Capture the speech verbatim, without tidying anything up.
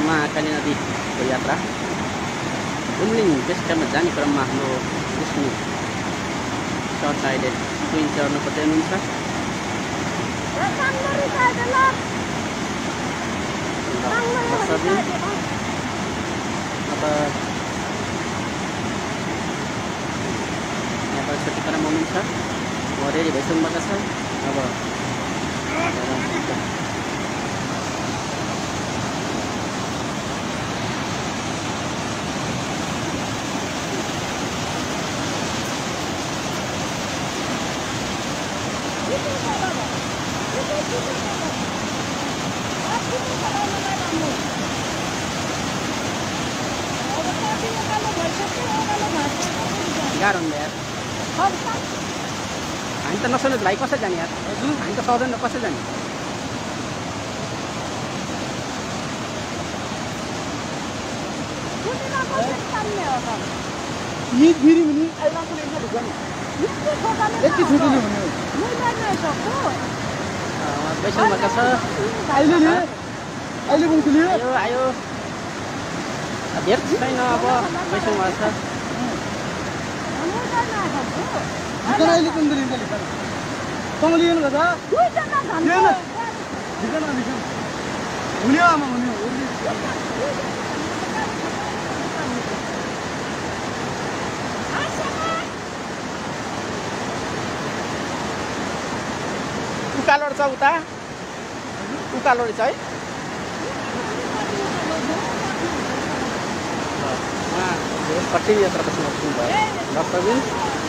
महाकाली नदीको यात्रा गुम्लिङ बेस क्याम्पमा जाने क्रममा हाम्रो विष्णु सरलाई अहिले ट्विन चढ्नु पर्दै हुनुहुन्छ। अब यहाँबाट छुट्टी क्रम हुनुहुन्छ। म रेडी भइसक्नु भएको छ। अब गाह्रो हुन्छ यार। हामी त नसोध्नु भाइ कसरी जाने यार? हामी त सक्दैन कसरी जाने? आयो आयो धेर छैन अब बैसौँ भएको छ। उकालो छ उता उकालो रहेछ है। कठिन यात्रा बस्नु भयो डक्टर